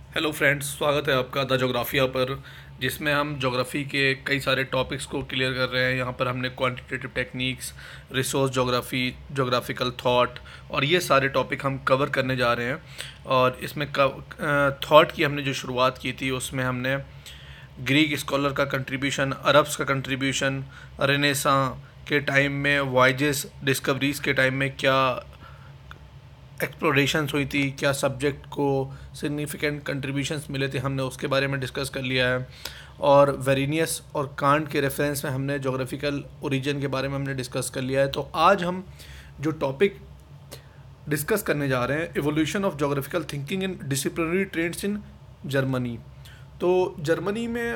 Hello friends, स्वागत है आपका द जोग्राफिया पर, जिसमें हम ज्योग्राफी के कई सारे टॉपिक्स को क्लियर कर रहे हैं। यहाँ पर हमने quantitative techniques, resource geography, geographical thought और ये सारे टॉपिक हम कवर करने जा रहे हैं। और इसमें थॉट की हमने जो शुरुआत की थी उसमें हमने ग्रीक स्कॉलर का कंट्रीब्यूशन, अरब्स का कंट्रीब्यूशन, रेनेसां के टाइम में वॉयजेस, डिस्कवरीज़ के टाइम में क्या एक्सप्लोरेशंस हुई थी, क्या सब्जेक्ट को सिग्निफिकेंट कंट्रीब्यूशंस मिले थे, हमने उसके बारे में डिस्कस कर लिया है। और वेरिनियस और कांट के रेफरेंस में हमने ज्योग्राफिकल ओरिजिन के बारे में हमने डिस्कस कर लिया है। तो आज हम जो टॉपिक डिस्कस करने जा रहे हैं, evolution of geographical thinking in disciplinary trades in Germany. तो जर्मनी में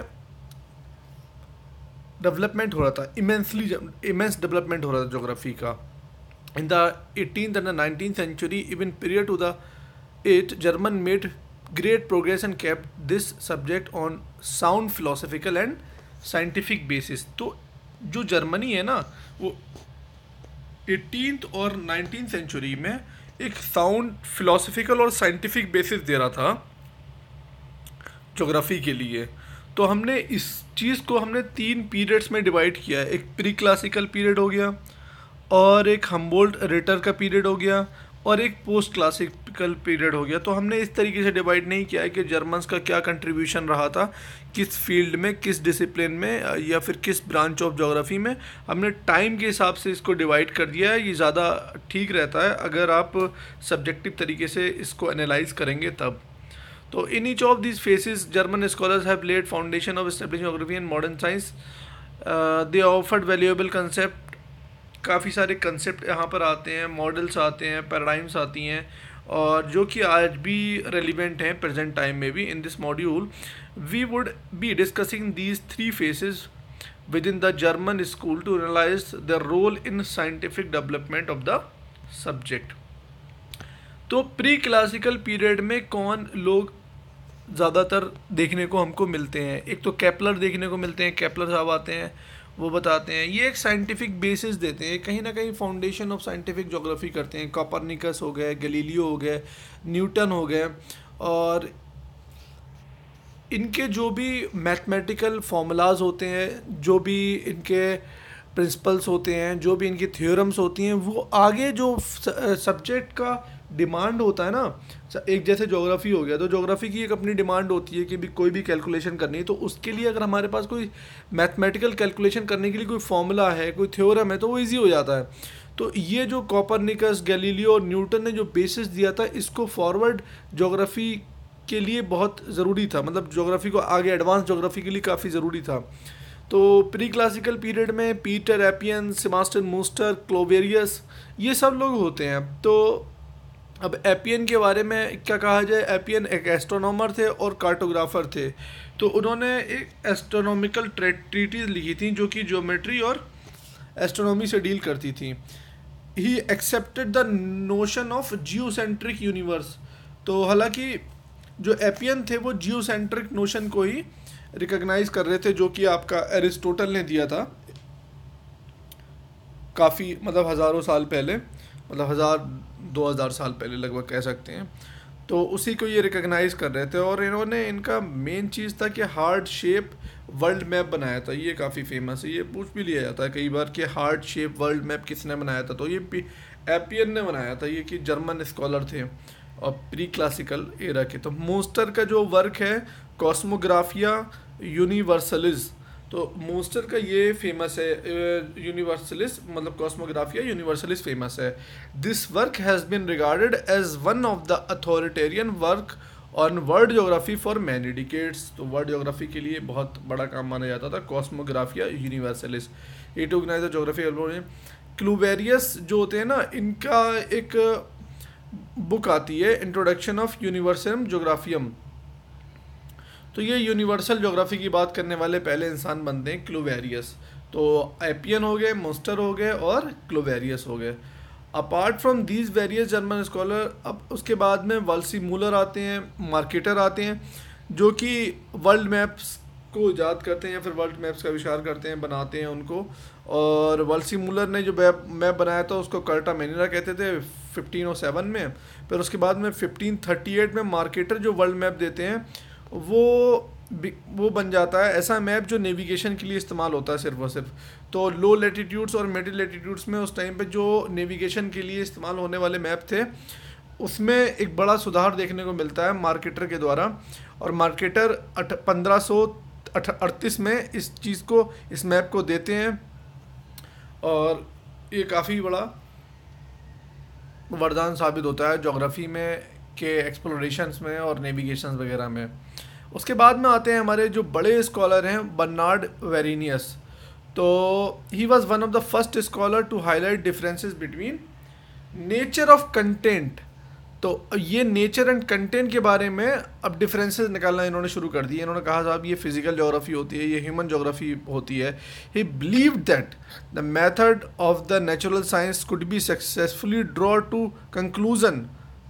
डेवलपमेंट हो रहा था, इमेंस डेवलपमेंट हो रहा था ज्योग्राफी का। In the 18th and the 19th century, even prior to it, German made great progress and kept this subject on sound philosophical and scientific basis. तो जो जर्मनी है ना, वो 18th और 19th सेंचुरी में एक साउंड फिलोसफिकल और scientific basis दे रहा था ज्योग्राफी के लिए। तो हमने इस चीज़ को हमने 3 पीरियड्स में डिवाइड किया है। एक प्री क्लासिकल पीरियड हो गया, और एक हम्बोल्ट रिटर का पीरियड हो गया, और एक पोस्ट क्लासिकल पीरियड हो गया। तो हमने इस तरीके से डिवाइड नहीं किया है कि जर्मन्स का क्या कंट्रीब्यूशन रहा था, किस फील्ड में, किस डिसिप्लिन में, या फिर किस ब्रांच ऑफ ज्योग्राफी में। हमने टाइम के हिसाब से इसको डिवाइड कर दिया है। ये ज़्यादा ठीक रहता है अगर आप सब्जेक्टिव तरीके से इसको एनालाइज करेंगे तब। तो in each of this phases German scholars have laid foundation of establishing geography and modern science. They offered valuable concept. काफ़ी सारे कंसेप्ट यहाँ पर आते हैं, मॉडल्स आते हैं, पैराडाइम्स आती हैं, और जो कि आज भी रेलिवेंट हैं प्रेजेंट टाइम में भी। In this module we would be discussing these 3 phases within the German school to analyse the role in scientific development of the subject. तो प्री क्लासिकल पीरियड में कौन लोग ज़्यादातर देखने को हमको मिलते हैं? एक तो केपलर देखने को मिलते हैं, केपलर साहब आते हैं, वो बताते हैं, ये एक साइंटिफिक बेसिस देते हैं, कहीं ना कहीं फाउंडेशन ऑफ साइंटिफिक ज्योग्राफी करते हैं। कोपरनिकस हो गए, गैलीलियो हो गए, न्यूटन हो गए, और इनके जो भी मैथमेटिकल फार्मूलाज होते हैं, जो भी इनके प्रिंसिपल्स होते हैं, जो भी इनकी थ्योरम्स होती हैं, वो आगे जो सब्जेक्ट का डिमांड होता है ना, एक जैसे ज्योग्राफी हो गया, तो ज्योग्राफी की एक अपनी डिमांड होती है कि भी कोई भी कैलकुलेशन करनी है, तो उसके लिए अगर हमारे पास कोई मैथमेटिकल कैलकुलेशन करने के लिए कोई फॉर्मूला है, कोई थ्योरम है, तो वो इजी हो जाता है। तो ये जो कोपरनिकस, गैलीलियो और न्यूटन ने जो बेसिस दिया था, इसको फॉरवर्ड ज्योग्राफी के लिए बहुत ज़रूरी था, मतलब ज्योग्राफी को आगे एडवांस ज्योग्राफी के लिए काफ़ी ज़रूरी था। तो प्री क्लासिकल पीरियड में Peter Apian, Sebastian Munster, Cluverius, ये सब लोग होते हैं। तो अब एपियन के बारे में क्या कहा जाए? एपियन एक एस्ट्रोनॉमर थे और कार्टोग्राफर थे। तो उन्होंने एक एस्ट्रोनॉमिकल ट्रीटीज लिखी थी जो कि ज्योमेट्री और एस्ट्रोनॉमी से डील करती थी। He accepted the notion of geocentric universe. तो हालांकि जो एपियन थे वो जियोसेंट्रिक नोशन को ही रिकॉग्नाइज कर रहे थे, जो कि आपका एरिस्टोटल ने दिया था काफ़ी, मतलब हज़ारों साल पहले, मतलब 1000-2000 साल पहले लगभग कह सकते हैं। तो उसी को ये रिकॉग्नाइज कर रहे थे, और इन्होंने, इनका मेन चीज़ था कि हार्ट शेप वर्ल्ड मैप बनाया था। ये काफ़ी फेमस है, ये पूछ भी लिया जाता है कई बार कि हार्ट शेप वर्ल्ड मैप किसने बनाया था। तो ये एपियन ने बनाया था, ये कि जर्मन स्कॉलर थे और प्री क्लासिकल एरा के। तो मोस्टर का जो वर्क है कॉस्मोग्राफिया यूनिवर्सलिस, तो मोस्टर का ये फेमस है, यूनिवर्सलिस मतलब कॉस्मोग्राफिया यूनिवर्सलिस फेमस है। This work has been regarded as one of the authoritarian work on world geography for many decades. तो वर्ल्ड ज्योग्राफी के लिए बहुत बड़ा काम माना जाता था कॉस्मोग्राफिया यूनिवर्सलिस। ये टू ऑर्गेनाइज ज्योग्राफी। क्लूवेरियस जो होते हैं ना, इनका एक बुक आती है, इंट्रोडक्शन ऑफ यूनिवर्सम ज्योग्राफियम। तो ये यूनिवर्सल ज्योग्राफी की बात करने वाले पहले इंसान बनते हैं क्लूवेरियस। तो एपियन हो गए, मोस्टर हो गए और क्लूवेरियस हो गए। Apart from these various German scholar, अब उसके बाद में वल्सी मूलर आते हैं, मार्केटर आते हैं, जो कि वर्ल्ड मैप्स को ईजाद करते हैं या फिर वर्ल्ड मैप्स का आविष्कार करते हैं, बनाते हैं उनको। और वल्सी मूलर ने जो मैप बनाया था उसको कर्टा मेनिरा कहते थे। 1507 में। फिर उसके बाद में 1538 में मार्केटर जो वर्ल्ड मैप देते हैं वो बन जाता है ऐसा मैप जो नेविगेशन के लिए इस्तेमाल होता है सिर्फ और सिर्फ। तो लो लेटीट्यूड्स और मिडिल लेटीट्यूड्स में उस टाइम पे जो नेविगेशन के लिए इस्तेमाल होने वाले मैप थे उसमें एक बड़ा सुधार देखने को मिलता है मार्केटर के द्वारा। और मार्केटर 1538 में इस मैप को देते हैं और ये काफ़ी बड़ा वरदान साबित होता है ज्योग्राफी में के एक्सप्लोरेशंस में और नेविगेशंस वगैरह में। उसके बाद में आते हैं हमारे जो बड़े स्कॉलर हैं बर्नार्ड वेरिनियस। तो he was one of the first scholar to highlight differences between nature of content. तो ये नेचर एंड कंटेंट के बारे में अब डिफरेंसेस निकालना इन्होंने शुरू कर दिए। इन्होंने कहा साहब ये फिजिकल ज्योग्राफी होती है, ये ह्यूमन ज्योग्राफी होती है। He believed that the method of the natural science could be successfully draw to conclusion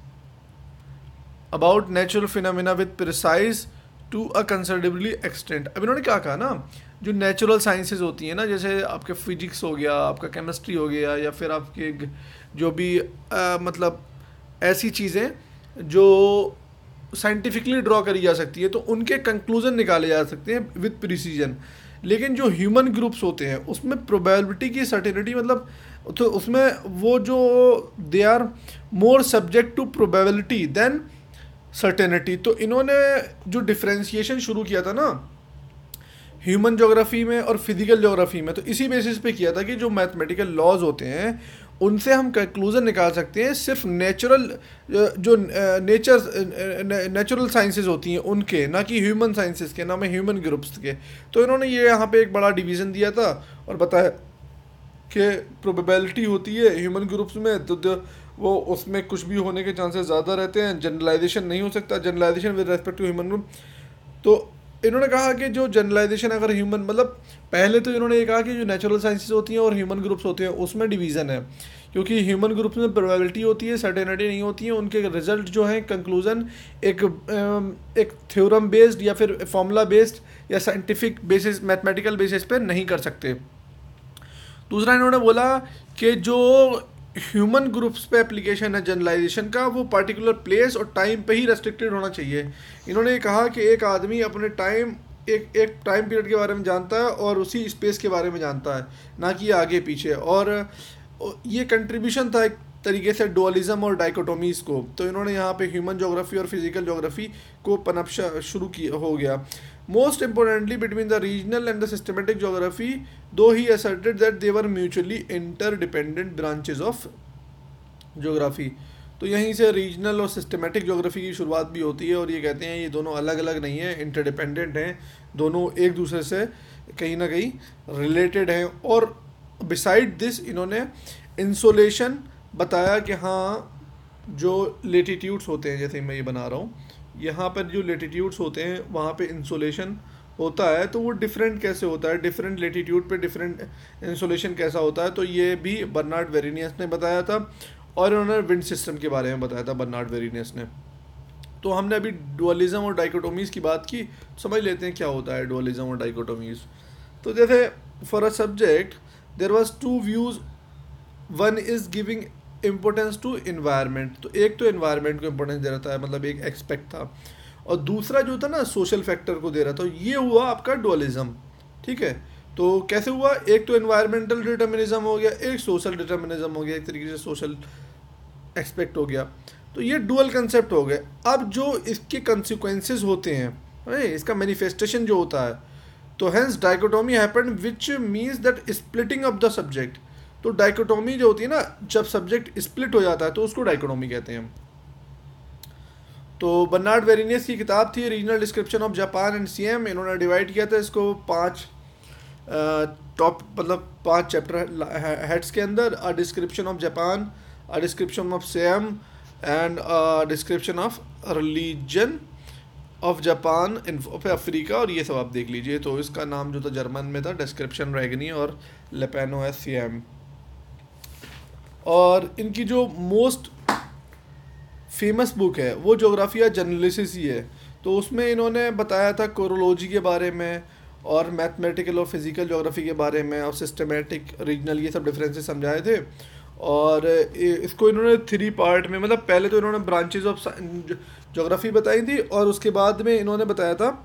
about natural phenomena with precise to a considerably extent. अब इन्होंने क्या कहा ना, जो नेचुरल साइंसेज होती हैं ना, जैसे आपके फिजिक्स हो गया, आपका केमिस्ट्री हो गया, या फिर आपके जो भी मतलब ऐसी चीज़ें जो साइंटिफिकली ड्रॉ करी जा सकती है, तो उनके कंक्लूजन निकाले जा सकते हैं विद प्रिसीजन। लेकिन जो ह्यूमन ग्रुप्स होते हैं उसमें प्रोबेबिलिटी की सर्टेनिटी, मतलब तो उसमें वो जो they are more subject to probability than certainty. तो इन्होंने जो डिफ्रेंशिएशन शुरू किया था ना ह्यूमन ज्योग्राफी में और फिजिकल ज्योग्राफी में, तो इसी बेसिस पे किया था कि जो मैथमेटिकल लॉज होते हैं उनसे हम कंक्लूजन निकाल सकते हैं सिर्फ नेचुरल साइंसेज होती हैं उनके, ना कि ह्यूमन साइंसेज के, ना में ह्यूमन ग्रुप्स के। तो इन्होंने ये यहाँ पे एक बड़ा डिवीज़न दिया था और बताया कि प्रोबेबिलिटी होती है ह्यूमन ग्रुप्स में, तो वो उसमें कुछ भी होने के चांसेस ज़्यादा रहते हैं, जनरलाइजेशन नहीं हो सकता, generalisation with respect to human group. तो इन्होंने कहा कि जो जनरलाइजेशन अगर ह्यूमन, मतलब पहले तो इन्होंने ये कहा कि जो नेचुरल साइंसेज होती हैं और ह्यूमन ग्रुप्स होते हैं उसमें डिवीज़न है, क्योंकि ह्यूमन ग्रुप्स में प्रोबेबिलिटी होती है, सर्टेनिटी नहीं होती है, उनके रिजल्ट जो हैं कंक्लूजन एक थ्योरम बेस्ड या फिर फॉर्मूला बेस्ड या साइंटिफिक बेसिस, मैथमेटिकल बेसिस पे नहीं कर सकते। दूसरा इन्होंने बोला कि जो ह्यूमन ग्रुप्स पे एप्लीकेशन है जनरलाइजेशन का, वो पर्टिकुलर प्लेस और टाइम पे ही रेस्ट्रिक्टेड होना चाहिए। इन्होंने कहा कि एक आदमी अपने एक टाइम पीरियड के बारे में जानता है और उसी स्पेस के बारे में जानता है, ना कि आगे पीछे। और ये कंट्रीब्यूशन था एक तरीके से डुअलिज्म और डाइकोटोमीज़ को। तो इन्होंने यहाँ पे ह्यूमन ज्योग्राफी और फिजिकल ज्योग्राफी को पनपशा शुरू किया हो गया। Most importantly between the regional and the systematic geography though he asserted that they were mutually interdependent branches of geography. तो यहीं से रीजनल और सिस्टमेटिक ज्योग्राफी की शुरुआत भी होती है और ये कहते हैं ये दोनों अलग अलग नहीं है, इंटरडिपेंडेंट हैं, दोनों एक दूसरे से कहीं ना कहीं रिलेटेड हैं। और बिसाइड दिस इन्होंने इंसोलेशन बताया कि हाँ जो लेटीट्यूड्स होते हैं, जैसे मैं ये बना रहा हूँ, यहाँ पर जो लेटीट्यूड्स होते हैं वहाँ पे इंसोलेशन होता है, तो वो डिफरेंट कैसे होता है, डिफरेंट लेटीट्यूड पे डिफरेंट इंसोलेशन कैसा होता है, तो ये भी बर्नार्ड वेरिनियस ने बताया था। और उन्होंने विंड सिस्टम के बारे में बताया था बर्नार्ड वेरिनियस ने। तो हमने अभी डुअलिज्म और डाइकोटोमीज़ की बात की, समझ लेते हैं क्या होता है डुअलिज्म और डाइकोटोमीज़। तो जैसे for a subject there was two views, one is giving importance to environment. तो एक तो इन्वायरमेंट को इम्पोर्टेंस दे रहा था, मतलब एक एक्सपेक्ट था, और दूसरा जो था ना सोशल फैक्टर को दे रहा था। ये हुआ आपका डुअलिज्म, ठीक है। तो कैसे हुआ, एक तो इन्वायरमेंटल डिटर्मिनिज्म हो गया, एक सोशल डिटर्मिनिज्म हो गया, एक तरीके से सोशल एक्सपेक्ट हो गया। तो ये डुअल कंसेप्ट हो गए। अब जो इसके कंसिक्वेंसेस होते हैं, इसका मैनिफेस्टेशन जो होता है, तो hence dichotomy happened which means that splitting of the subject. तो डाइकोटोमी जो होती है ना, जब सब्जेक्ट स्प्लिट हो जाता है तो उसको डाइकोटोमी कहते हैं। तो बर्नार्ड वेरिनियस की किताब थी regional description of Japan and Siam. इन्होंने डिवाइड किया था इसको 5 चैप्टर हेड्स के अंदर, a description of Japan, a description of Siam and a description of religion of Japan in Africa, और ये सब आप देख लीजिए। तो इसका नाम जो था जर्मन में था डिस्क्रिप्शन रैगनी और लेपेनो है सीएम। और इनकी जो मोस्ट फेमस बुक है वो ज्योग्राफिया जनरलिसिस ही है। तो उसमें इन्होंने बताया था कोरोलॉजी के बारे में और मैथमेटिकल और फिजिकल ज्योग्राफी के बारे में और सिस्टमेटिक रीजनल, ये सब डिफरेंसेस समझाए थे। और इसको इन्होंने 3 पार्ट में, मतलब पहले तो इन्होंने ब्रांचेज ऑफ ज्योग्राफी बताई थी, और उसके बाद में इन्होंने बताया था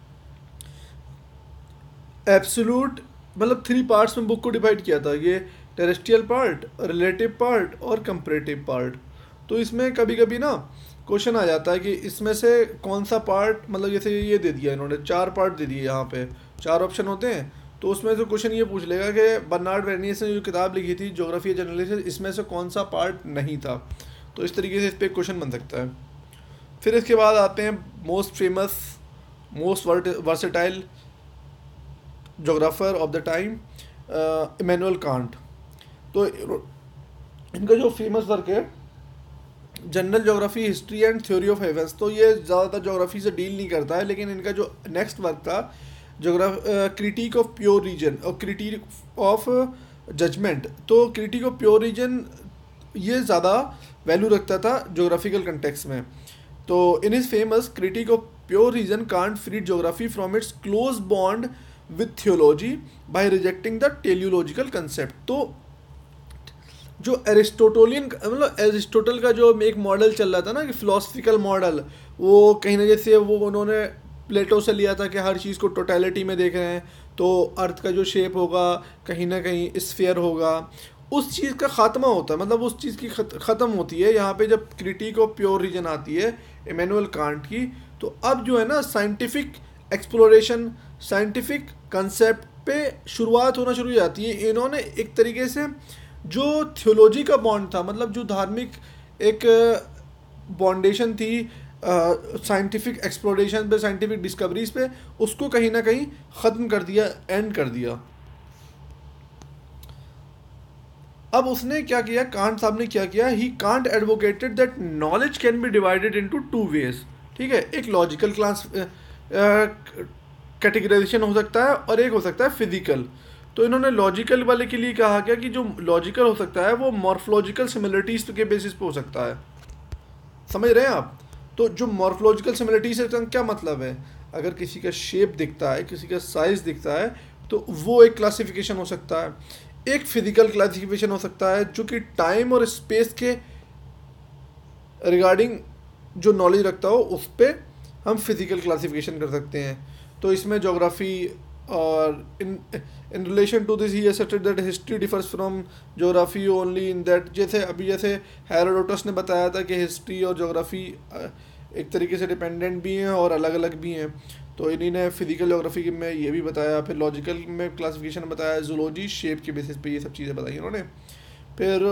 एब्सोल्यूट, मतलब 3 पार्ट्स में बुक को डिवाइड किया था, ये टेरेस्ट्रियल पार्ट, रिलेटिव पार्ट और कंपैरेटिव पार्ट। तो इसमें कभी कभी ना क्वेश्चन आ जाता है कि इसमें से कौन सा पार्ट, मतलब जैसे ये दे दिया इन्होंने 4 पार्ट दे दिए, यहाँ पे 4 ऑप्शन होते हैं, तो उसमें से क्वेश्चन ये पूछ लेगा कि बर्नार्ड वेनियस ने जो किताब लिखी थी ज्योग्राफी जनरलिस्ट, इसमें से कौन सा पार्ट नहीं था। तो इस तरीके से इस पर क्वेश्चन बन सकता है। फिर इसके बाद आते हैं most famous, most versatile geographer of the time, Immanuel Kant. तो इनका जो फेमस वर्क है general geography, history and theory of heavens, तो ये ज़्यादातर ज्योग्राफी से डील नहीं करता है, लेकिन इनका जो नेक्स्ट वर्क था क्रिटिक ऑफ प्योर रीजन और क्रिटिक ऑफ जजमेंट, तो क्रिटिक ऑफ प्योर रीजन ये ज़्यादा वैल्यू रखता था ज्योग्राफिकल कंटेक्स्ट में। तो in is famous critique of pure reason Kant freed geography from its close bond with theology by rejecting the teleological concept. तो जो एरिस्टोटोलियन, मतलब एरिस्टोटल का जो एक मॉडल चल रहा था ना कि फिलोसफिकल मॉडल, वो कहीं ना जैसे वो उन्होंने प्लेटो से लिया था कि हर चीज़ को टोटलिटी में देख रहे हैं, तो अर्थ का जो शेप होगा कहीं ना कहीं स्फीयर होगा, उस चीज़ का ख़ात्मा होता है, मतलब उस चीज़ की ख़त्म होती है यहाँ पे जब क्रिटिक ऑफ प्योर रीजन आती है इमैनुअल कांट की। तो अब जो है ना साइंटिफिक एक्सप्लोरेशन, साइंटिफिक कंसेप्ट पे शुरुआत होना शुरू हो जाती है। इन्होंने एक तरीके से जो थियोलॉजी का बॉन्ड था, मतलब जो धार्मिक एक बॉन्डेशन थी साइंटिफिक एक्सप्लोरेशन पे, साइंटिफिक डिस्कवरीज पे, उसको कहीं ना कहीं ख़त्म कर दिया, एंड कर दिया। अब उसने क्या किया, कांट साहब ने क्या किया, he Kant advocated that knowledge can be divided into 2 ways. ठीक है, एक लॉजिकल क्लास कैटेगराइजेशन हो सकता है और एक हो सकता है फिजिकल। तो इन्होंने लॉजिकल वाले के लिए कहा क्या कि जो लॉजिकल हो सकता है वो मॉर्फोलॉजिकल सिमिलरिटीज के बेसिस पे हो सकता है। समझ रहे हैं आप? तो जो मॉर्फोलॉजिकल सिमिलरिटीज है, क्या मतलब है, अगर किसी का शेप दिखता है, किसी का साइज दिखता है, तो वो एक क्लासिफिकेशन हो सकता है। एक फिजिकल क्लासिफिकेशन हो सकता है जो कि टाइम और स्पेस के रिगार्डिंग जो नॉलेज रखता हो, उस पर हम फिजिकल क्लासिफिकेशन कर सकते हैं। तो इसमें ज्योग्राफी और in relation to this he asserted that history differs from geography only in that, जैसे हेरोडोटस ने बताया था कि हिस्ट्री और ज्योग्राफी एक तरीके से डिपेंडेंट भी हैं और अलग अलग भी हैं। तो इन्हीं ने फिजिकल ज्योग्राफी में ये भी बताया, फिर लॉजिकल में क्लासिफिकेशन बताया, जूलॉजी शेप के बेसिस पे ये सब चीज़ें बताई इन्होंने। फिर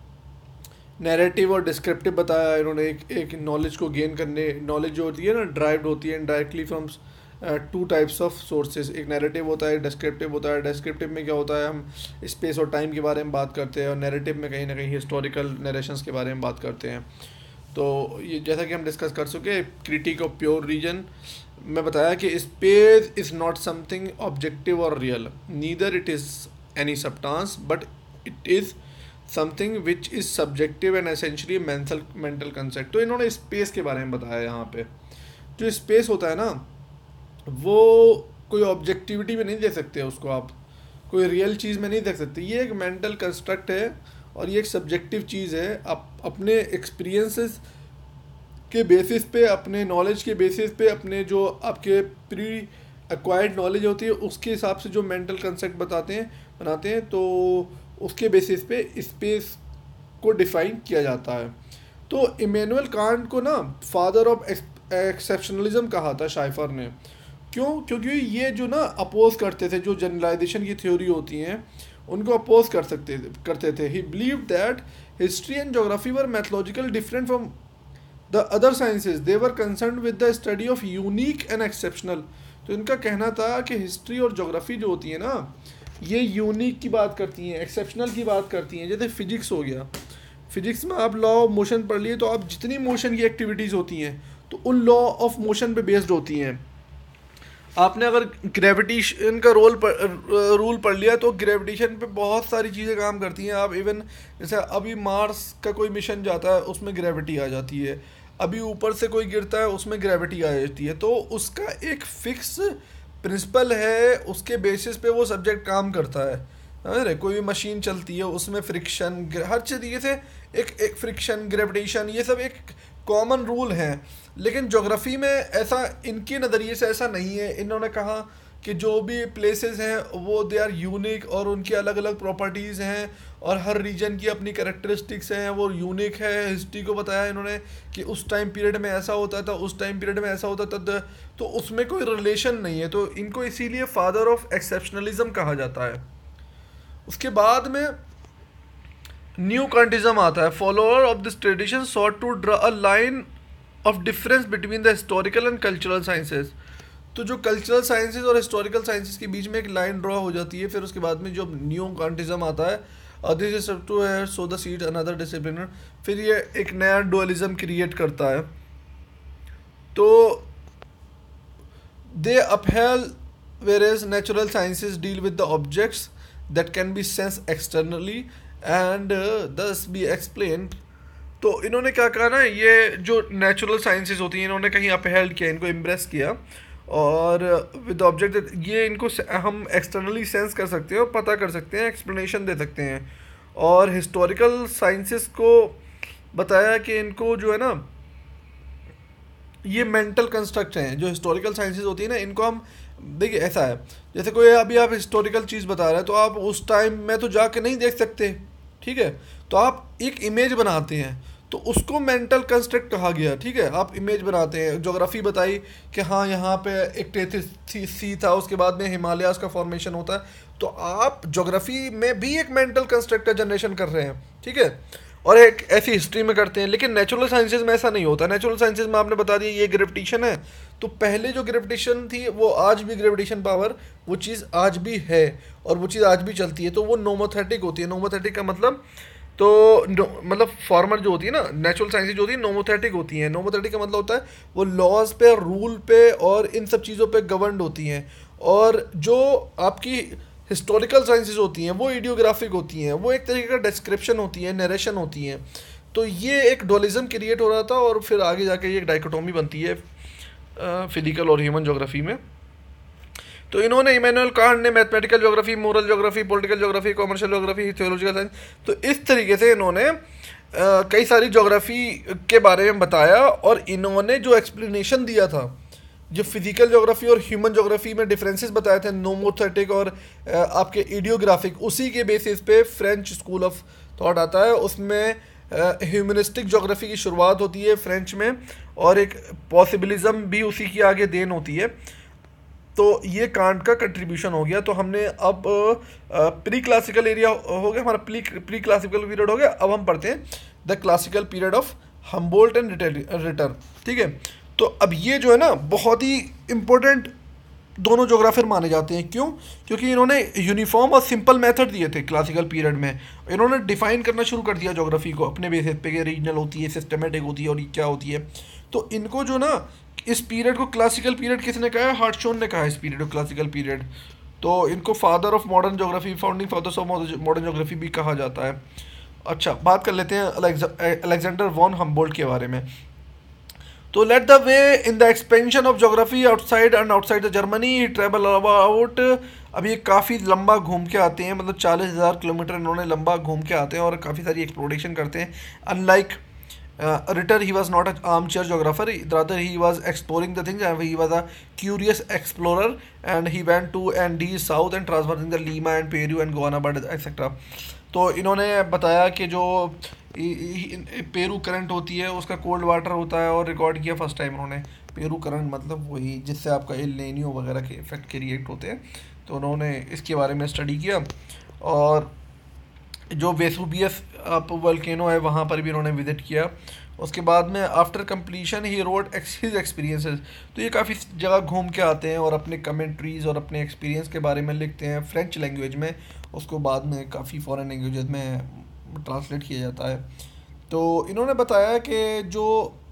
नैरेटिव और डिस्क्रिप्टिव बताया इन्होंने, एक नॉलेज को गेन करने, नॉलेज जो होती है ना ड्राइव्ड होती है directly from 2 types of sources, एक नैरेटिव होता है, डिस्क्रिप्टिव होता है। डिस्क्रिप्टिव में क्या होता है, हम स्पेस और टाइम के बारे में बात करते हैं, और नैरेटिव में कहीं ना कहीं हिस्टोरिकल नरेशंस के बारे में बात करते हैं। तो ये जैसा कि हम डिस्कस कर चुके, क्रिटिक ऑफ प्योर रीजन में बताया कि space is not something objective और real, neither it is any substance, but it is something which is subjective and essentially mental concept. तो इन्होंने स्पेस के बारे में बताया यहाँ पे। जो स्पेस होता है ना, वो कोई ऑब्जेक्टिविटी में नहीं देख सकते उसको, आप कोई रियल चीज़ में नहीं देख सकते। ये एक मेंटल कंस्ट्रक्ट है और ये एक सब्जेक्टिव चीज़ है। आप अपने एक्सपीरियंसेस के बेसिस पे, अपने नॉलेज के बेसिस पे, अपने जो आपके प्री एक्वायर्ड नॉलेज होती है उसके हिसाब से जो मेंटल कंसेप्ट बनाते हैं, तो उसके बेसिस पे स्पेस को डिफ़ाइन किया जाता है। तो इमैनुअल कांट को ना फादर ऑफ एक्सेप्शनलिज्म कहा था शाइफर ने। क्यों? क्योंकि ये जो ना अपोज करते थे, जो जनरलाइजेशन की थ्योरी होती हैं उनको अपोज करते थे। He believe that history and geography were mythological different from the other sciences, they were concern with the study of unique and exceptional. तो इनका कहना था कि हिस्ट्री और ज्योग्राफी जो होती है ना, ये यूनिक की बात करती हैं, एक्सेप्शनल की बात करती हैं। जैसे फिजिक्स हो गया, फिजिक्स में आप लॉ ऑफ मोशन पढ़ लिए, तो आप जितनी मोशन की एक्टिविटीज़ होती हैं तो उन लॉ ऑफ मोशन पे बेस्ड होती हैं। आपने अगर ग्रेविटेशन का रूल पढ़ लिया, तो ग्रेविटेशन पे बहुत सारी चीज़ें काम करती हैं। आप इवन जैसे अभी मार्स का कोई मिशन जाता है, उसमें ग्रेविटी आ जाती है, अभी ऊपर से कोई गिरता है उसमें ग्रेविटी आ जाती है। तो उसका एक फिक्स प्रिंसिपल है, उसके बेसिस पे वो सब्जेक्ट काम करता है। अरे कोई भी मशीन चलती है उसमें फ्रिक्शन, हर तरीके से एक फ्रिक्शन, ग्रेविटेशन, ये सब एक कॉमन रूल हैं। लेकिन ज्योग्राफी में ऐसा, इनके नज़रिए से ऐसा नहीं है। इन्होंने कहा कि जो भी प्लेसेस हैं वो दे आर यूनिक और उनकी अलग अलग प्रॉपर्टीज़ हैं और हर रीजन की अपनी कैरेक्टरिस्टिक्स हैं, वो यूनिक है। हिस्ट्री को बताया इन्होंने कि उस टाइम पीरियड में ऐसा होता था, उस टाइम पीरियड में ऐसा होता था, तो उसमें कोई रिलेशन नहीं है। तो इनको इसीलिए फादर ऑफ एक्सेप्शनलिज्म कहा जाता है। उसके बाद में न्यू कांटिज्म आता है। Follower of this tradition sought to draw a line of difference between the historical and cultural sciences. तो जो कल्चरल साइंसेज और हिस्टोरिकल साइंसेज के बीच में एक लाइन ड्रॉ हो जाती है। फिर उसके बाद में जो न्यू कांटिज्म आता है, this is to sow the seed another disciplinary, फिर ये एक नया डुअलिज्म क्रिएट करता है। तो दे अपहेल whereas natural sciences deal with the objects that can be sensed externally and thus be explained। तो इन्होंने क्या कहा ना, ये जो नेचुरल साइंसेस होती हैं इन्होंने कहीं अपहेल्ड किया, इनको इम्प्रेस किया, और विद ऑब्जेक्ट ये इनको हम एक्सटर्नली सेंस कर सकते हैं और पता कर सकते हैं, एक्सप्लेनेशन दे सकते हैं। और हिस्टोरिकल साइंसेस को बताया कि इनको जो है ना, ये मेंटल कंस्ट्रक्ट हैं। जो हिस्टोरिकल साइंसेस होती है ना, इनको हम, देखिए ऐसा है, जैसे कोई अभी आप हिस्टोरिकल चीज़ बता रहे हैं तो आप उस टाइम में तो जाके नहीं देख सकते, ठीक है, तो आप एक इमेज बनाते हैं, तो उसको मेंटल कंस्ट्रक्ट कहा गया। ठीक है, आप इमेज बनाते हैं। ज्योग्राफी बताई कि हाँ यहाँ पे एक टेथिस सी था, उसके बाद में हिमालयाज का फॉर्मेशन होता है, तो आप ज्योग्राफी में भी एक मेंटल कंस्ट्रक्ट का जनरेशन कर रहे हैं, ठीक है, और एक ऐसी हिस्ट्री में करते हैं। लेकिन नेचुरल साइंसेज में ऐसा नहीं होता। नेचुरल साइंसेज में आपने बता दिया ये ग्रेविटेशन है, तो पहले जो ग्रेविटेशन थी वो आज भी ग्रेविटेशन पावर, वो चीज़ आज भी है और वो चीज़ आज भी चलती है, तो वो नोमोथेटिक होती है। नोमोथेटिक का मतलब, तो मतलब फॉर्मर जो होती है ना, नेचुरल साइंसेज जो होती है नोमोथेटिक होती हैं। नोमोथेटिक का मतलब होता है वो लॉज पे, रूल पे और इन सब चीज़ों पे गवर्नड होती हैं। और जो आपकी हिस्टोरिकल साइंसेज होती हैं वो इडियोग्राफिक होती हैं, वो एक तरीके का डिस्क्रिप्शन होती है, नरेशन होती हैं। तो ये एक डुअलिज्म क्रिएट हो रहा था और फिर आगे जाके ये एक डाइकोटोमी बनती है फिजिकल और ह्यूमन ज्योग्राफी में। तो इन्होंने, इमैनुअल कांट ने mathematical geography, moral geography, political geography, commercial geography, theological science, तो इस तरीके से इन्होंने कई सारी ज्योग्राफी के बारे में बताया। और इन्होंने जो एक्सप्लेनेशन दिया था, जो फिजिकल ज्योग्राफी और ह्यूमन ज्योग्राफी में डिफरेंसेस बताए थे, नोमोथेटिक और आपके इडियोग्राफिक, उसी के बेसिस पे फ्रेंच स्कूल ऑफ थॉट आता है। उसमें ह्यूमनिस्टिक ज्योग्राफी की शुरुआत होती है फ्रेंच में, और एक पॉसिबिलिज्म भी उसी की आगे देन होती है। तो ये कांट का कंट्रीब्यूशन हो गया। तो हमने अब प्री क्लासिकल एरिया हो गया हमारा, प्री क्लासिकल पीरियड हो गया। अब हम पढ़ते हैं the classical period of Humboldt and Ritter. ठीक है, तो अब ये जो है ना बहुत ही इम्पोर्टेंट दोनों ज्योग्राफर माने जाते हैं। क्यों? क्योंकि इन्होंने यूनिफॉर्म और सिंपल मेथड दिए थे क्लासिकल पीरियड में। इन्होंने डिफाइन करना शुरू कर दिया ज्योग्राफी को अपने बेसिस पे कि रीजनल होती है, सिस्टमेटिक होती है और ये क्या होती है। तो इनको जो ना, इस पीरियड को क्लासिकल पीरियड किसने कहा है? हार्टशॉन ने कहा है इस पीरियड को क्लासिकल पीरियड। तो इनको father of modern geography, founding fathers of modern geography भी कहा जाता है। अच्छा, बात कर लेते हैं अलेक्जेंडर वॉन हम्बोल्ट के बारे में। तो let the way in the expansion of geography outside and outside the Germany travel about. अब ये काफ़ी लंबा घूम के आते हैं, मतलब 40,000 किलोमीटर इन्होंने लंबा घूम के आते हैं और काफ़ी सारी एक्सप्लोरेशन करते हैं। Unlike Ritter, he was not an armchair geographer, rather he was exploring the things, and he was a curious explorer, and he went to Andes south and traversing the Lima and Peru and Guanabara etc. तो इन्होंने बताया कि जो Peru current होती है उसका cold water होता है, और रिकॉर्ड किया फर्स्ट टाइम उन्होंने। पेरू करंट मतलब वही जिससे आपका एल नीनो वगैरह के इफेक्ट के रिएक्ट होते हैं, तो उन्होंने इसके बारे में स्टडी किया। और जो वेसुवियस आप वोल्केनो है वहाँ पर भी उन्होंने विजिट किया। उसके बाद में after completion he wrote his experiences. तो ये काफ़ी जगह घूम के आते हैं और अपने कमेंट्रीज़ और अपने एक्सपीरियंस के बारे में लिखते हैं फ्रेंच लैंग्वेज में। उसको बाद में काफ़ी फॉरेन लैंग्वेजेस में ट्रांसलेट किया जाता है। तो इन्होंने बताया कि जो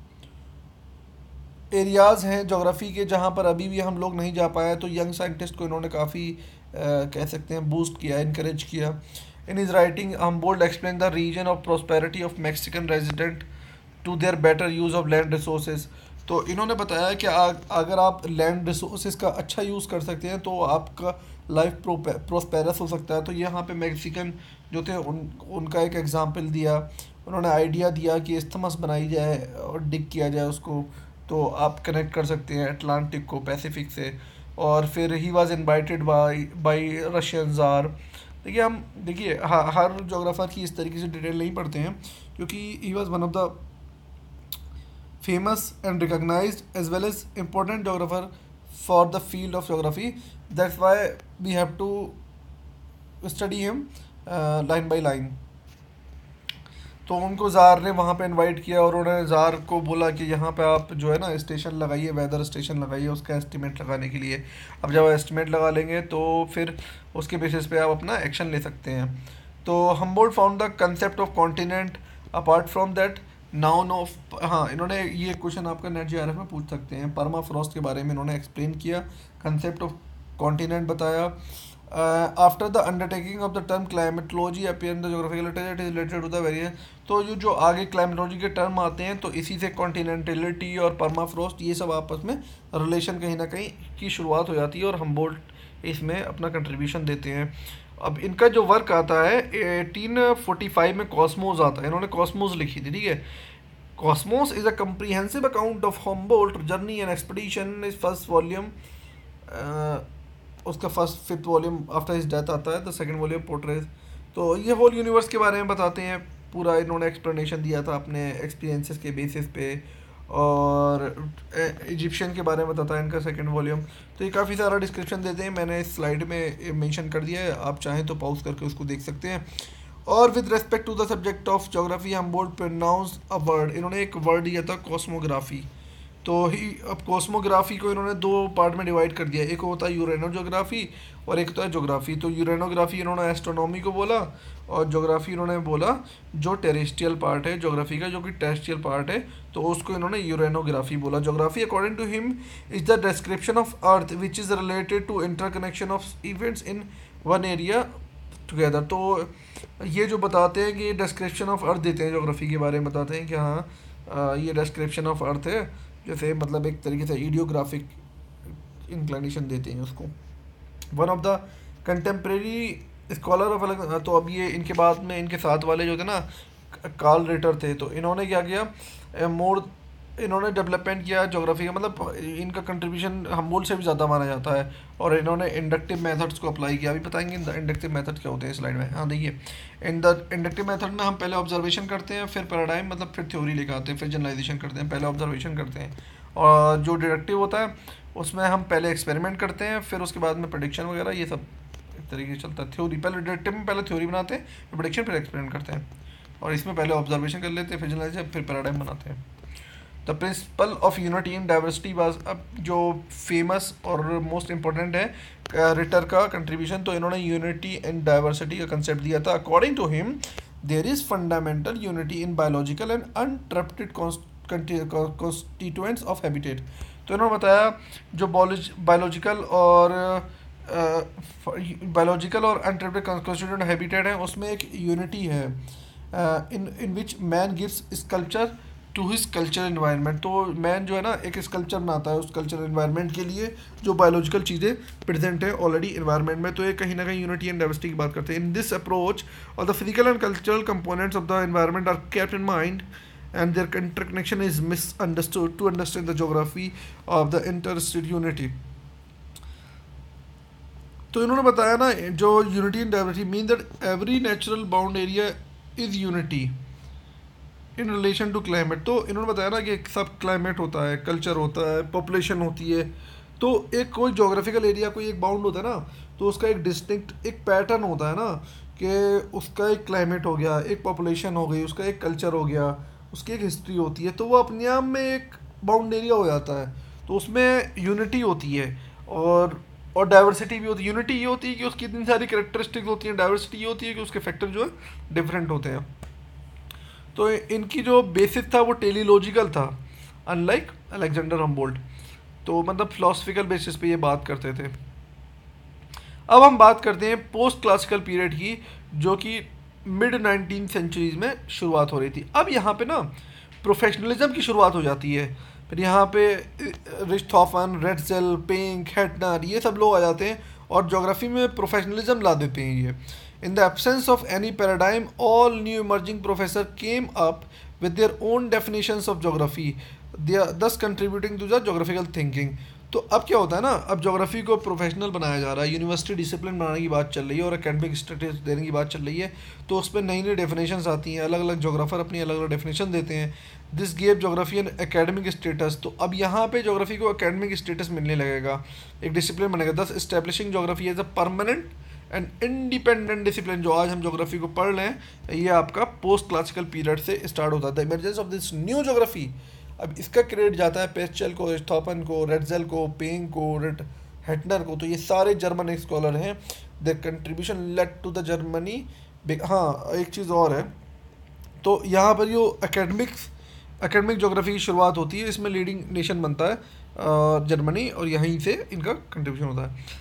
एरियाज़ हैं ज्योग्राफी के जहाँ पर अभी भी हम लोग नहीं जा पाए, तो यंग साइंटिस्ट को इन्होंने काफ़ी कह सकते हैं बूस्ट किया, इनकरेज किया। In his writing, Humboldt explained the region of prosperity of Mexican resident to their better use of land resources। तो इन्होंने बताया कि अगर आप लैंड रिसोर्सेज का अच्छा यूज़ कर सकते हैं तो आपका लाइफ प्रोस्पेरस हो सकता है। तो यहाँ पे मैक्सिकन जो थे उनका एक एग्जांपल दिया। उन्होंने आइडिया दिया कि इस्थमस बनाई जाए और डिग किया जाए उसको, तो आप कनेक्ट कर सकते हैं अटलांटिक को पैसिफिक से। और फिर he was invited by Russian tsar. देखिए हम देखिए हर जोग्राफर की इस तरीके से डिटेल नहीं पढ़ते हैं, क्योंकि he was one of the famous and recognized as well as important geographer for the field of geography. That's why we have to study him line by line. तो उनको ज़ार ने वहाँ पे इनवाइट किया और उन्होंने ज़ार को बोला कि यहाँ पे आप जो है ना स्टेशन लगाइए, वेदर स्टेशन लगाइए उसका एस्टिमेट लगाने के लिए। अब जब एस्टिमेट लगा लेंगे तो फिर उसके बेसिस पे आप अपना एक्शन ले सकते हैं। तो Humboldt found the concept of continent apart from that known of. हाँ, इन्होंने ये क्वेश्चन आपका नेट जीआरएफ में पूछ सकते हैं। पर्मा फ्रॉस्ट के बारे में इन्होंने एक्सप्लेन किया, कंसेप्ट ऑफ कॉन्टिनेंट बताया। After the undertaking of the term climatology appear in the geographical literature it is related to the various. तो ये जो आगे क्लाइमेटोलॉजी के टर्म आते हैं तो इसी से कॉन्टिनेंटलिटी और पर्मा फ्रॉस्ट ये सब आपस में रिलेशन कहीं ना कहीं की शुरुआत हो जाती है और हमबोल्ट इसमें अपना कंट्रीब्यूशन देते हैं। अब इनका जो वर्क आता है 1845 में कॉस्मोस आता है, इन्होंने कॉस्मोस लिखी थी, ठीक है। Cosmos is a comprehensive account of Humboldt journey and expedition. Is first volume, उसका fifth volume after his death आता है। The second volume portrays. तो ये होल यूनिवर्स के बारे में बताते हैं, पूरा इन्होंने एक्सप्लेनेशन दिया था अपने एक्सपीरियंसेस के बेसिस पे। और इजिप्शियन के बारे में बताता है इनका सेकंड वॉल्यूम। तो ये काफ़ी सारा डिस्क्रिप्शन देते हैं, मैंने इस स्लाइड में मेंशन कर दिया है, आप चाहें तो पॉज करके उसको देख सकते हैं। और with respect to the subject of geography Humboldt pronounce a word, इन्होंने एक वर्ड दिया था कॉस्मोग्राफी। तो ही अब कॉस्मोग्राफी को इन्होंने दो पार्ट में डिवाइड कर दिया, एक होता है यूरेनोजोग्राफी और एक होता है ज्योग्राफी। तो यूरेनोग्राफी इन्होंने एस्ट्रोनॉमी को बोला और ज्योग्राफी इन्होंने बोला जो टेरेस्ट्रियल पार्ट है ज्योग्राफी का, जो कि टेरेस्ट्रियल पार्ट है, तो उसको इन्होंने यूरेनोग्राफी बोला। Geography according to him is the description of earth which is related to interconnection of events in one area together. तो ये जो बताते हैं कि डिस्क्रिप्शन ऑफ अर्थ देते हैं, ज्योग्राफी के बारे में बताते हैं कि हाँ ये डिस्क्रिप्शन ऑफ अर्थ है, जैसे मतलब एक तरीके से ईडियोग्राफिक इंक्लिनेशन देते हैं उसको। One of the contemporary scholar of. तो अब ये इनके बाद में इनके साथ वाले जो थे ना कार्ल रिटर थे, तो इन्होंने क्या किया, इन्होंने डेवलपमेंट किया ज्योग्राफी का, मतलब इनका कंट्रीब्यूशन हमबोल्ट से भी ज़्यादा माना जाता है। और इन्होंने इंडक्टिव मेथड्स को अप्लाई किया, अभी बताएंगे इंडक्टिव मेथड क्या होते हैं स्लाइड में। हाँ देखिए, इन द इंडक्टिव मेथड में हम पहले ऑब्जर्वेशन करते हैं, फिर पैराडाइम मतलब फिर थ्योरी लेकर आते हैं, फिर जनरलाइजेशन करते हैं, पहले ऑब्जर्वेशन करते हैं। और जो डिडक्टिव होता है उसमें हम पहले एक्सपेरिमेंट करते हैं, फिर उसके बाद में प्रेडिक्शन वगैरह ये सब एक तरीके से चलता है। थ्योरी पहले डिडक्टिव में पहले थ्योरी बनाते हैं, फिर प्रेडिक्शन, फिर एक्सपेरिमेंट करते हैं। और इसमें पहले ऑब्जर्वेशन कर लेते हैं, फिर जनरलाइजेशन, फिर पैराडाइम बनाते हैं। The principle of unity in diversity was, अब जो फेमस और मोस्ट इम्पोर्टेंट है रिटर का कंट्रीब्यूशन, तो इन्होंने यूनिटी एंड डाइवर्सिटी का कंसेप्ट दिया था। According to him there is fundamental unity in biological and uninterrupted constituents of habitat. तो इन्होंने बताया जो बायोलॉजिकल और अनटरप्टेड कॉन्स्टिट्यूएंट हैबिटेट है उसमें एक यूनिटी है, in which man gives sculpture to his culture environment. तो मैन जो है ना एक स्कल्पचर बनाता है उस कल्चर इन्वायरमेंट के लिए जो बायोलॉजिकल चीज़ें प्रेजेंट है ऑलरेडी इन्वायरमेंट में। तो ये कहीं ना कहीं यूनिटी एंड डाइवर्सिटी की बात करते हैं। इन दिस अप्रोच और the physical and cultural components of the environment are kept in mind and their interconnection is misunderstood to understand the geography of the interstate unity। तो इन्होंने बताया ना जो unity and diversity mean that every natural bound area is unity in relation to climate. तो इन्होंने बताया ना कि सब क्लाइमेट होता है, कल्चर होता है, पॉपुलेशन होती है। तो एक कोई जोग्राफिकल एरिया कोई एक बाउंड होता है ना, तो उसका एक डिस्टिंक्ट एक पैटर्न होता है ना कि उसका एक क्लाइमेट हो गया, एक पॉपुलेशन हो गई, उसका एक कल्चर हो गया, उसकी एक हिस्ट्री होती है। तो वो अपने आप में एक बाउंड एरिया हो जाता है, तो उसमें यूनिटी होती है और डाइवर्सिटी भी होती है। यूनिटी ये होती है कि उसकी इतनी सारी कैरेक्टरिस्टिक्स होती हैं, डाइवर्सिटी ये होती है कि उसके फैक्टर जो है डिफरेंट होते हैं। तो इनकी जो बेसिस था वो टेलीलॉजिकल था, अनलाइक अलेक्जेंडर हमबोल्ट। तो मतलब फिलोसफिकल बेसिस पे ये बात करते थे। अब हम बात करते हैं पोस्ट क्लासिकल पीरियड की, जो कि मिड 19th सेंचुरीज में शुरुआत हो रही थी। अब यहाँ पे ना प्रोफेशनलिज्म की शुरुआत हो जाती है। फिर यहाँ पे रिश्तोफन, रेटजेल, पिंक, हेटनर, ये सब लोग आ जाते हैं और ज्योग्राफी में प्रोफेशनलिज्म ला देते हैं ये. In the absence of any paradigm, all new emerging professor came up with their own definitions of geography, they are thus contributing to the geographical thinking. तो अब क्या होता है ना, अब ज्योग्राफी को प्रोफेशनल बनाया जा रहा है, यूनिवर्सिटी डिसिप्लिन बनाने की बात चल रही है और एकेडमिक स्टेटस देने की बात चल रही है, तो उस पर नई नई डेफिनेशंस आती हैं, अलग अलग जोग्राफर अपनी अलग अलग डेफिनेशन देते हैं. This gave geography an academic status. तो अब यहाँ पे जोग्राफी को एकेडमिक स्टेटस मिलने लगेगा, एक डिसिप्लिन बनेगा. Thus establishing geography as a permanent and independent discipline. जो आज हम ज्योग्राफी को पढ़ रहे हैं, ये आपका पोस्ट क्लासिकल पीरियड से स्टार्ट होता था. Emergence of this new geography, अब इसका क्रेडिट जाता है पेस्चल को, रिश्तोफन को, रेटजेल को, पेंग को, हेटनर को. तो ये सारे जर्मन स्कॉलर हैं. The contribution led to the Germany. हाँ, एक चीज़ और है, तो यहाँ पर जो एकेडमिक ज्योग्राफी की शुरुआत होती है, इसमें लीडिंग नेशन बनता है जर्मनी, और यहीं से इनका कंट्रीब्यूशन होता है.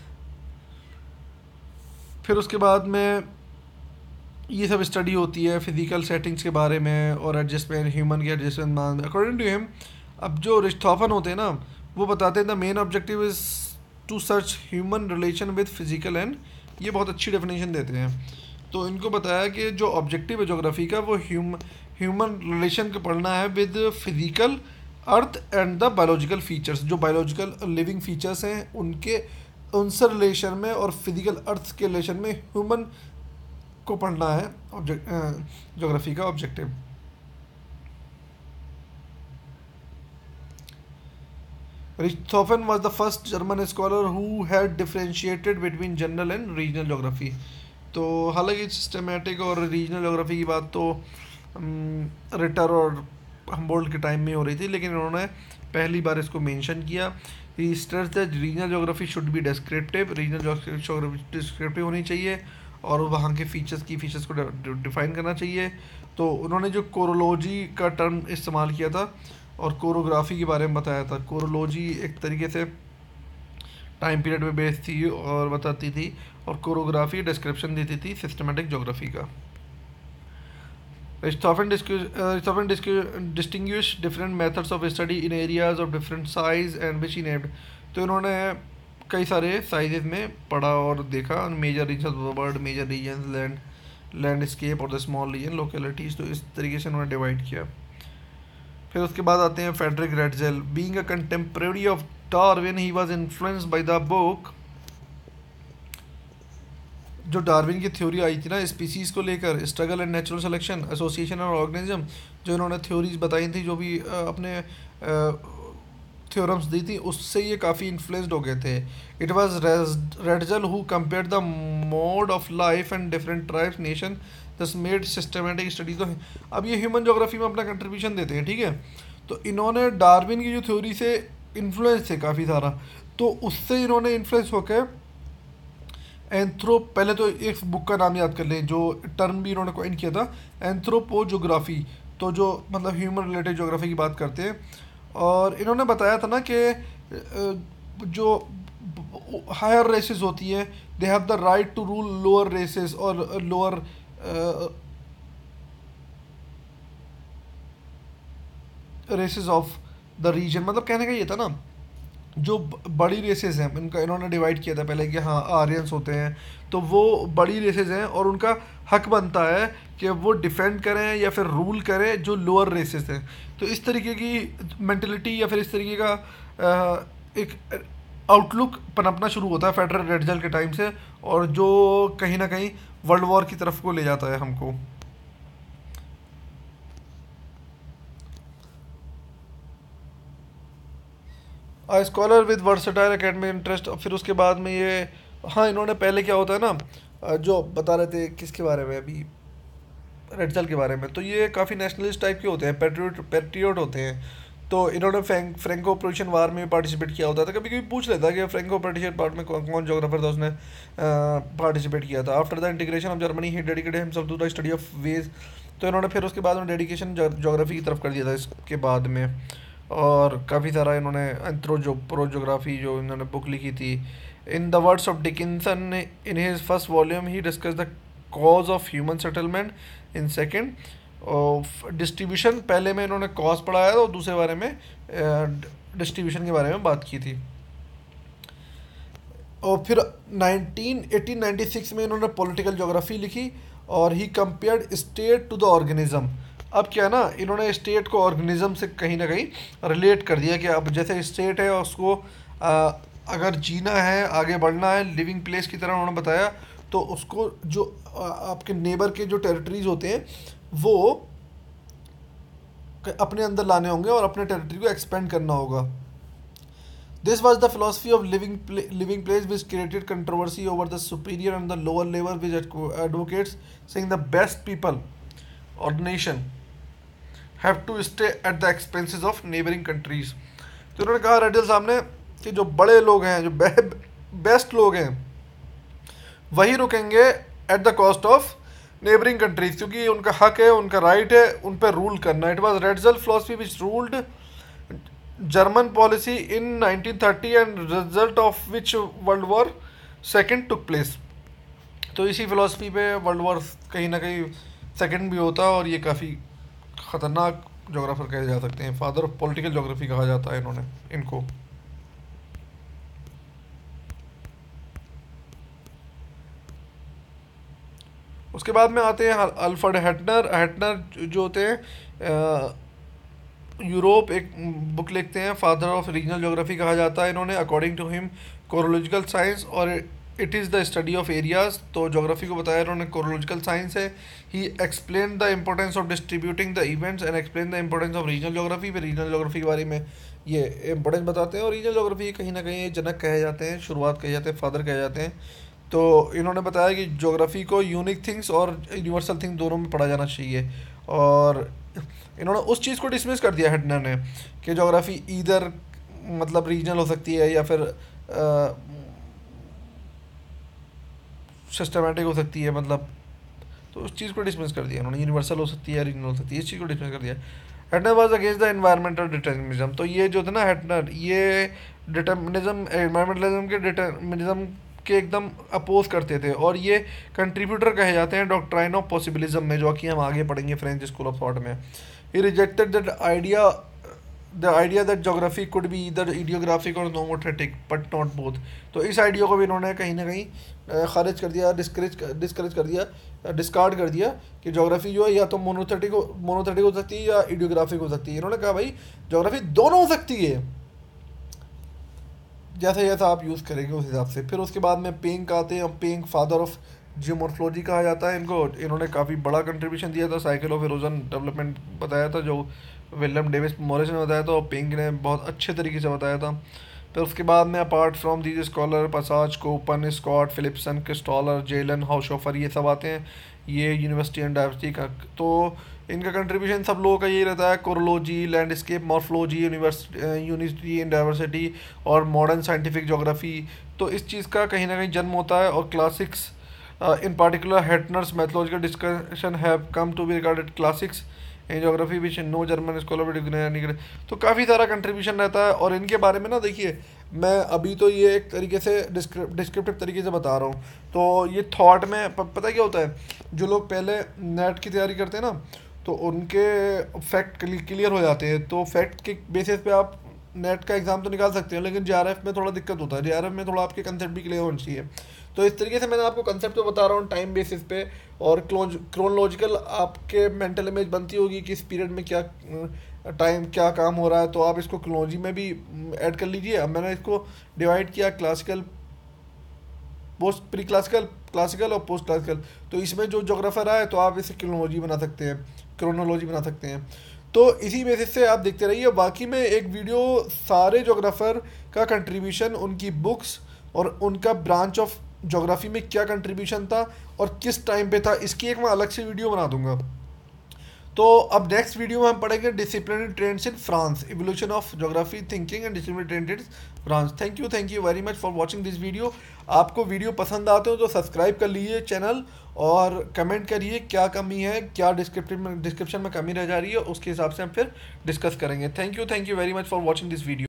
फिर उसके बाद में ये सब स्टडी होती है फिजिकल सेटिंग्स के बारे में और एडजस्टमेंट, ह्यूमन के एडजस्टमेंट अकॉर्डिंग टू हिम. अब जो रिश्तोफन होते हैं ना, वो बताते हैं the main objective is to search human relation with physical and. ये बहुत अच्छी डेफिनेशन देते हैं. तो इनको बताया कि जो ऑब्जेक्टिव है ज्योग्राफी का, वो ह्यूमन रिलेशन को पढ़ना है with physical earth and the biological features. जो बायोलॉजिकल लिविंग फीचर्स हैं उनसे रिलेशन में, और फिजिकल अर्थ के रिलेशन में ह्यूमन को पढ़ना है ज्योग्राफी का objective. Richthofen was the first German scholar who had differentiated between general and regional geography. तो हालांकि सिस्टमेटिक और रीजनल ज्योग्राफी की बात तो रिटर और हम्बोल्ट के टाइम में हो रही थी, लेकिन इन्होंने पहली बार इसको मेंशन किया. He stress that regional geography should be descriptive. Regional geography descriptive होनी चाहिए और वहाँ के फीचर्स को डिफाइन करना चाहिए. तो उन्होंने जो कोरोलॉजी का टर्म इस्तेमाल किया था और कोरोग्राफी के बारे में बताया था. कोरोलॉजी एक तरीके से टाइम पीरियड में बेस्ड थी और बताती थी, और कोरोग्राफी डिस्क्रिप्शन देती थी सिस्टमेटिक ज्योग्राफी का. Richthofen distinguished different methods of study in areas of different size and which he named. तो इन्होंने कई सारे साइजेस में पढ़ा और देखा. Major region of the world, major region, landscape और द स्मॉल रीजन लोकेलिटीज. तो इस तरीके से उन्होंने डिवाइड किया. फिर उसके बाद आते हैं Friedrich Ratzel. Being a contemporary of Darwin, he was influenced by the book. जो डार्विन की थ्योरी आई थी ना स्पीसीज़ को लेकर, struggle and natural selection, association और ऑर्गेनिज्म, जो इन्होंने थ्योरीज बताई थी, जो भी अपने थ्योरम्स दी थी, उससे ये काफ़ी इन्फ्लुएंस्ड हो गए थे. It was Ratzel who compared the mode of life and different tribes nation, thus made systematic study. तो अब ये ह्यूमन ज्योग्राफी में अपना कंट्रीब्यूशन देते हैं, ठीक है. तो इन्होंने डार्विन की जो थ्योरी से इन्फ्लुएंस थे काफ़ी सारा, तो उससे इन्होंने इन्फ्लुएंस होकर पहले तो एक बुक का नाम याद कर लें, जो टर्म भी इन्होंने कॉइन किया था, एंथ्रोपोजोग्राफी. तो जो मतलब ह्यूमन रिलेटेड ज्योग्राफी की बात करते हैं. और इन्होंने बताया था ना कि जो हायर रेसेस होती हैं, they have the right to rule lower races और lower races of the region. मतलब कहने का ये था ना, जो बड़ी रेसेस हैं इनका इन्होंने डिवाइड किया था पहले कि हाँ आर्यंस होते हैं, तो वो बड़ी रेसेस हैं और उनका हक बनता है कि वो डिफेंड करें या फिर रूल करें जो लोअर रेसेस हैं. तो इस तरीके की मेंटलिटी या फिर इस तरीके का एक आउटलुक पनपना शुरू होता है फेडरल रेटजेल के टाइम से, और जो कहीं ना कहीं वर्ल्ड वॉर की तरफ को ले जाता है हमको. Scholar with versatile academic interest. फिर उसके बाद में ये, हाँ इन्होंने पहले क्या होता है ना, जो बता रहे थे किसके बारे में अभी, रेटजेल के बारे में, तो ये काफ़ी नेशनलिस्ट टाइप के होते हैं, पैट्रियोट होते हैं. तो इन्होंने फ्रेंको पर्शियन वार में पार्टिसिपेट किया होता था. कभी कभी पूछ लेता कि फ्रेंको पर्शियन पार्ट में कौन जोग्राफर था उसने पार्टिसिपेट किया था. After the integration of Germany he dedicated himself to the study of ways. तो इन्होंने फिर उसके बाद में डेडिकेशन ज्योग्राफी की तरफ कर दिया था इसके बाद में, और काफ़ी सारा इन्होंने प्रोजोग्राफी जो इन्होंने बुक लिखी थी. In the words of Dickinson in his first volume, he discuss the cause of human settlement. In second, और डिस्ट्रीब्यूशन पहले में इन्होंने कॉस्ट पढ़ाया था और दूसरे बारे में डिस्ट्रीब्यूशन के बारे में बात की थी। और फिर 1896 में इन्होंने पॉलिटिकल ज्योग्राफी लिखी और he compared state to the organism. अब क्या ना, इन्होंने स्टेट को ऑर्गेनिज्म से कहीं ना कहीं रिलेट कर दिया कि अब जैसे स्टेट है उसको अगर जीना है, आगे बढ़ना है, लिविंग प्लेस की तरह उन्होंने बताया, तो उसको जो आपके नेबर के जो टेरिटरीज होते हैं वो अपने अंदर लाने होंगे और अपने टेरिटरी को एक्सपेंड करना होगा। This was the philosophy of living place, which created controversy over the superior and the lower level, which advocates saying the best people or nation have to stay at the expenses of neighboring countries. तो उन्होंने कहा ridley साहब ने कि जो बड़े लोग हैं, जो बेस्ट लोग हैं, वही रुकेंगे at the cost of neighbouring countries, क्योंकि उनका हक है, उनका राइट है उन पर रूल करना। It was Ratzel philosophy which ruled German policy in 1930 and result of which World War II took place। तो इसी फिलोसफी पे वर्ल्ड वॉर कहीं ना कहीं सेकंड भी होता है और ये काफ़ी ख़तरनाक जोग्राफर कहे जा सकते हैं, फादर ऑफ पॉलिटिकल जोग्राफी कहा जाता है इन्होंने इनको। उसके बाद में आते हैं अल्फ्रेड हेटनर जो होते हैं यूरोप, एक बुक लिखते हैं, फादर ऑफ रीजनल ज्योग्राफी कहा जाता है इन्होंने। According to him chorological science और it is the study of areas, तो ज्योग्राफी को बताया इन्होंने कोरोलॉजिकल साइंस है। He explain the importance of distributing the events and explain the importance of regional geography. फिर रीजनल ज्योग्राफी के बारे में ये इंपॉर्टेंस बताते हैं और रीजनल ज्योग्राफी कहीं ना कहीं जनक कहे जाते हैं, शुरुआत कहे जाते हैं, फादर कहे जाते हैं। तो इन्होंने बताया कि ज्योग्राफी को यूनिक थिंग्स और यूनिवर्सल थिंग्स दोनों में पढ़ा जाना चाहिए। और इन्होंने उस चीज़ को डिसमिस कर दिया हेडनर ने कि ज्योग्राफी इधर मतलब रीजनल हो सकती है या फिर सिस्टमेटिक हो सकती है, मतलब तो उस चीज़ को डिसमिस कर दिया इन्होंने, यूनिवर्सल हो सकती है, रीजनल हो सकती है, इस चीज़ को डिसमिस कर दिया। Hettner was against the environmental determinism. तो ये जो थे ना हेटनर, ये डिटर्मिनिज्म, एनवायरमेंटलिज्म के डिटर्मिनिज्म के एकदम अपोज करते थे और ये कंट्रीब्यूटर कहे जाते हैं डॉक्ट्राइन ऑफ पॉसिबिलिज्म में, जो कि हम आगे पढ़ेंगे फ्रेंच स्कूल ऑफ थॉट में। He rejected the idea that geography could be either idiographic और नोमोथेटिक बट नॉट बोथ। तो इस आइडिया को भी इन्होंने कहीं ना कहीं खारिज कर दिया, डिस्करेज कर दिया, डिस्कार्ड कर दिया कि ज्योग्राफी जो है या तो मोनोथेटिक हो सकती है या इडियोग्राफिक हो सकती है। इन्होंने कहा भाई ज्योग्राफी दोनों हो सकती है, जैसा आप यूज़ करेंगे उस हिसाब से। फिर उसके बाद में पेंक आते हैं। पेंक फादर ऑफ जियोमॉर्फोलॉजी कहा जाता है इनको। इन्होंने काफ़ी बड़ा कंट्रीब्यूशन दिया था, साइकिल ऑफ इरोजन डेवलपमेंट बताया था जो विलियम डेविस मॉरिस ने बताया था और पेंक ने बहुत अच्छे तरीके से बताया था। फिर उसके बाद में apart from these scholar Passarge, Koppen, Scott, Philippson, Christaller, Kjellen, Haushofer, ये सब आते हैं, ये यूनिवर्सिटी एंड डायवर्सिटी का। तो इनका कंट्रीब्यूशन सब लोगों का यही रहता है, chorology, landscape morphology, university and diversity और मॉडर्न साइंटिफिक ज्योग्राफी। तो इस चीज़ का कहीं ना कहीं जन्म होता है। और classics in particular Hettner's methodological discussion have come to be regarded classics in geography which no German scholar. तो काफ़ी सारा कंट्रीब्यूशन रहता है। और इनके बारे में ना देखिए, मैं अभी तो ये एक तरीके से डिस्क्रिप्टिव तरीके से बता रहा हूँ, तो ये थॉट में पता क्या होता है, जो लोग पहले नेट की तैयारी करते हैं ना तो उनके फैक्ट क्लियर हो जाते हैं। तो फैक्ट के बेसिस पे आप नेट का एग्ज़ाम तो निकाल सकते हैं, लेकिन जेआरएफ में थोड़ा दिक्कत होता है, जेआरएफ में थोड़ा आपके कंसेप्ट भी क्लियर होना चाहिए। तो इस तरीके से मैंने आपको कंसेप्ट तो बता रहा हूँ टाइम बेसिस पे, और क्रोनोलॉजिकल आपके मेंटल इमेज बनती होगी कि इस पीरियड में क्या टाइम क्या काम हो रहा है, तो आप इसको क्रोनोलॉजी में भी ऐड कर लीजिए। अब मैंने इसको डिवाइड किया classical, post pre classical, classical और पोस्ट क्लासिकल। तो इसमें जो जोग्राफर आए तो आप इसे क्रोनोलॉजी बना सकते हैं, क्रोनोलॉजी बना सकते हैं। तो इसी बेसिस से आप देखते रहिए। बाकी में एक वीडियो सारे जोग्राफर का कंट्रीब्यूशन, उनकी बुक्स और उनका ब्रांच ऑफ ज्योग्राफी में क्या कंट्रीब्यूशन था और किस टाइम पे था, इसकी एक मैं अलग से वीडियो बना दूंगा। तो अब नेक्स्ट वीडियो में हम पढ़ेंगे disciplinary trends in France, evolution of geography thinking and disciplinary trends in France. Thank you very much for watching this video. आपको वीडियो पसंद आते हो तो सब्सक्राइब कर लीजिए चैनल और कमेंट करिए क्या कमी है, क्या डिस्क्रिप्शन में कमी रह जा रही है, उसके हिसाब से हम फिर डिस्कस करेंगे। Thank you very much for watching this video.